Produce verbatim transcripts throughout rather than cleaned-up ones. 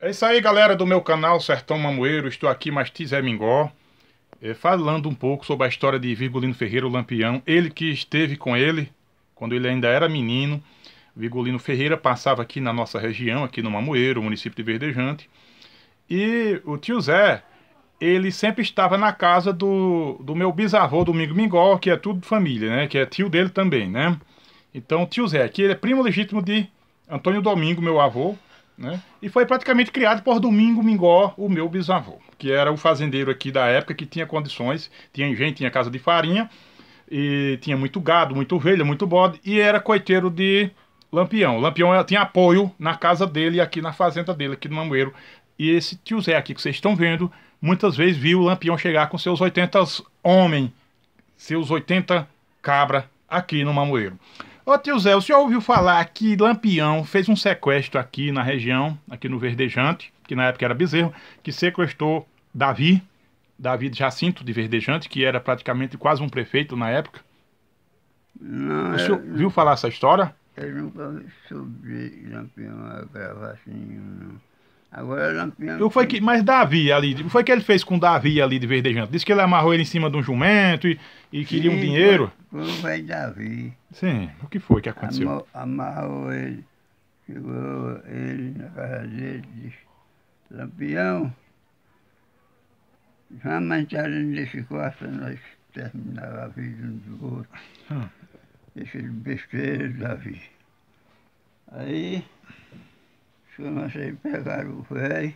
É isso aí, galera do meu canal Sertão Mamoeiro. Estou aqui, Tizé Mingó, eh, falando um pouco sobre a história de Virgulino Ferreira, o Lampião. Ele que esteve com ele quando ele ainda era menino. Virgulino Ferreira passava aqui na nossa região, aqui no Mamoeiro, município de Verdejante. E o tio Zé, ele sempre estava na casa do, do meu bisavô, Domingo Mingó, que é tudo de família, né? Que é tio dele também, né? Então, o tio Zé aqui, ele é primo legítimo de Antônio Domingo, meu avô, né? E foi praticamente criado por Domingo Mingó, o meu bisavô, que era o fazendeiro aqui da época, que tinha condições, tinha gente, tinha casa de farinha, e tinha muito gado, muito ovelha, muito bode, e era coiteiro de Lampião. Lampião tinha apoio na casa dele, aqui na fazenda dele, aqui no Mamoeiro. E esse tio Zé aqui que vocês estão vendo, muitas vezes viu o Lampião chegar com seus oitenta homens, seus oitenta cabra aqui no Mamoeiro. Ô tio Zé, o senhor ouviu falar que Lampião fez um sequestro aqui na região, aqui no Verdejante, que na época era Bezerro, que sequestrou Davi, Davi de Jacinto de Verdejante, que era praticamente quase um prefeito na época. Não, O senhor eu, viu falar essa história? eu nunca soube Lampião gravar assim, não. Agora Lampião O foi que, mas Davi ali, o foi que ele fez com Davi ali de Verdejante? Disse que ele amarrou ele em cima de um jumento e, e queria um dinheiro. Foi, foi o velho Davi. Sim, o que foi que aconteceu? Amar, amarrou ele, chegou ele na casa dele e disse, Lampião, jamais não deixe costa, nós terminar a vida um do outro. Hum. Deixa de besteira, Davi. Aí, comecei a pegar o velho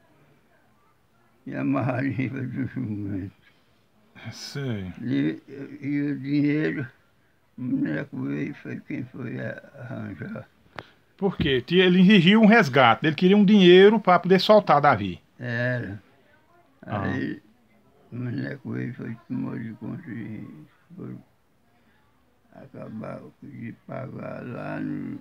e amarrar em cima do jumento. Sei. E, e o dinheiro, o moleque veio foi quem foi arranjar. Por quê? Ele exigiu um resgate, ele queria um dinheiro para poder soltar Davi. Era. Ah. Aí o moleque veio foi tomou de conta e foi acabar de pagar lá no,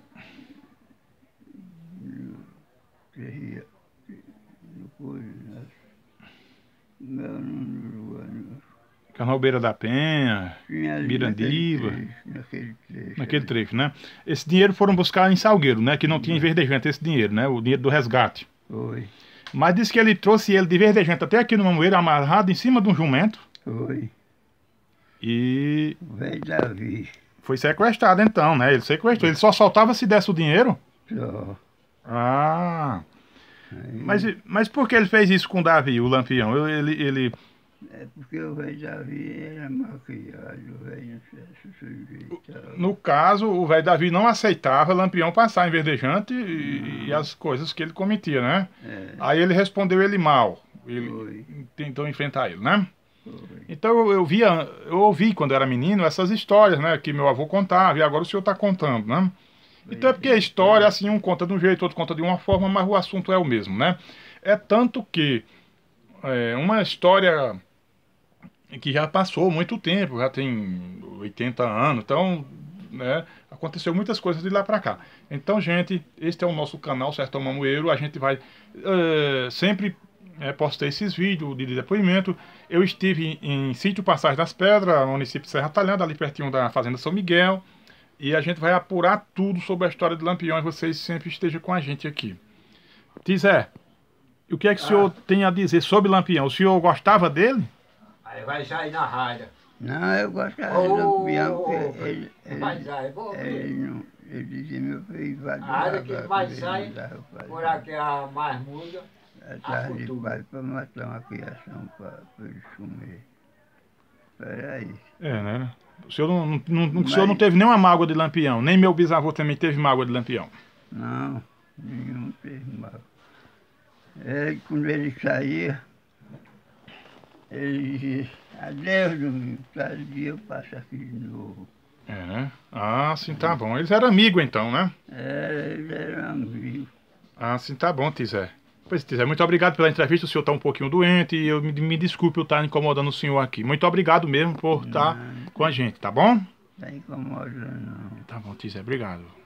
no, no, no coisa, meu nome Carnalbeira da Penha, tinha ali Mirandiba, naquele trecho, naquele trecho, né? Esse dinheiro foram buscar em Salgueiro, né? Que não tinha em Verdejante esse dinheiro, né? O dinheiro do resgate. Foi. Mas disse que ele trouxe ele de Verdejante até aqui no Mamoeiro, amarrado em cima de um jumento. Foi. E O velho Davi. foi sequestrado então, né? Ele sequestrou. Ele só soltava se desse o dinheiro? Só. Ah. Aí, Mas, mas por que ele fez isso com o Davi, o Lampião? Ele, ele... é porque o velho Davi era mal criado, o velho não se sujeitava. No caso, o velho Davi não aceitava Lampião passar em Verdejante e, e as coisas que ele cometia, né? É. Aí ele respondeu ele mal. Ele Foi. tentou enfrentar ele, né? Foi. Então eu, eu via, eu ouvi quando eu era menino essas histórias, né? Que meu avô contava e agora o senhor está contando, né? Então é porque a história, assim, um conta de um jeito, outro conta de uma forma, mas o assunto é o mesmo, né? É tanto que é, uma história que já passou muito tempo, já tem oitenta anos, então, né, aconteceu muitas coisas de lá pra cá. Então, gente, este é o nosso canal Sertão Mamoeiro, a gente vai uh, sempre é, postar esses vídeos de depoimento. Eu estive em, em Sítio Passagem das Pedras, município de Serra Talhada, ali pertinho da Fazenda São Miguel, e a gente vai apurar tudo sobre a história de Lampião e vocês sempre estejam com a gente aqui. Tizé, o que é que o senhor ah. tem a dizer sobre Lampião? O senhor gostava dele? Aí vai sair na rádio. Não, eu gostava Oh, do Lampião, porque oh, ele, ele, vai sair, vou ele, não, ele dizia, meu filho, vai A área que devagar, vai ele sair, dava pra- por aqui a mais muda, atrás de futuro. pai para matar uma criação para eles comer. Era isso. É, né? O senhor não, não, não, Mas- o senhor não teve nenhuma mágoa de Lampião, nem meu bisavô também teve mágoa de Lampião. Não, nenhum teve mal. Ele, quando ele saía, ele dizia, adeus, Domingo, cada dia eu passo aqui de novo. É, né? Ah, sim, tá bom. Eles eram amigos então, né? Era, ele era um amigo. Ah, sim, tá bom, Tizé. Pois, Tizé, muito obrigado pela entrevista. O senhor tá um pouquinho doente e eu me, me desculpe eu estar incomodando o senhor aqui. Muito obrigado mesmo por estar com a gente, tá bom? Não incomoda não. Tá bom, Tizé, obrigado.